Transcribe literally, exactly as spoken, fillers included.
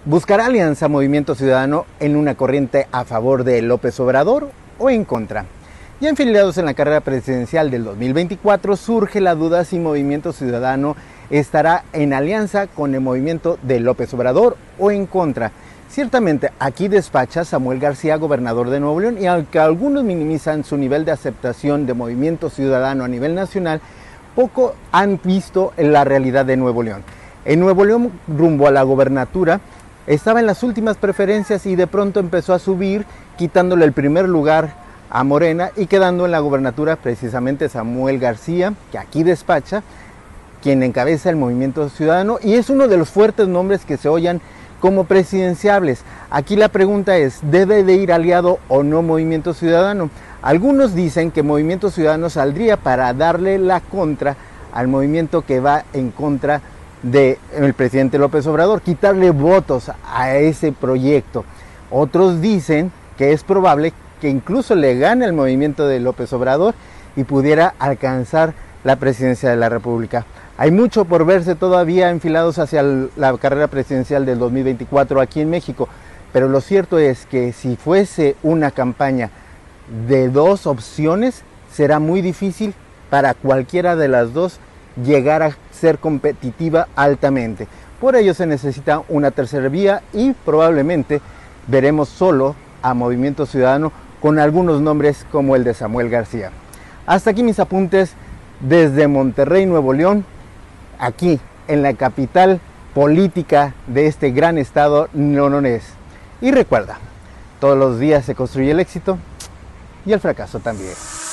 ¿Buscará alianza Movimiento Ciudadano en una corriente a favor de López Obrador o en contra? Ya enfilados en la carrera presidencial del dos mil veinticuatro, surge la duda si Movimiento Ciudadano estará en alianza con el movimiento de López Obrador o en contra. Ciertamente, aquí despacha Samuel García, gobernador de Nuevo León, y aunque algunos minimizan su nivel de aceptación de Movimiento Ciudadano a nivel nacional, poco han visto en la realidad de Nuevo León. En Nuevo León, rumbo a la gobernatura, estaba en las últimas preferencias y de pronto empezó a subir, quitándole el primer lugar a Morena y quedando en la gobernatura precisamente Samuel García, que aquí despacha, quien encabeza el Movimiento Ciudadano y es uno de los fuertes nombres que se oyen como presidenciables. Aquí la pregunta es, ¿debe de ir aliado o no Movimiento Ciudadano? Algunos dicen que Movimiento Ciudadano saldría para darle la contra al movimiento que va en contra del presidente López Obrador, quitarle votos a ese proyecto. Otros dicen que es probable que incluso le gane el movimiento de López Obrador y pudiera alcanzar la presidencia de la República. Hay mucho por verse todavía enfilados hacia la carrera presidencial del dos mil veinticuatro aquí en México, pero lo cierto es que si fuese una campaña de dos opciones, será muy difícil para cualquiera de las dos llegar a ser competitiva altamente. Por ello se necesita una tercera vía y probablemente veremos solo a Movimiento Ciudadano con algunos nombres como el de Samuel García. Hasta aquí mis apuntes desde Monterrey, Nuevo León, aquí en la capital política de este gran estado neolonés. Y recuerda, todos los días se construye el éxito y el fracaso también.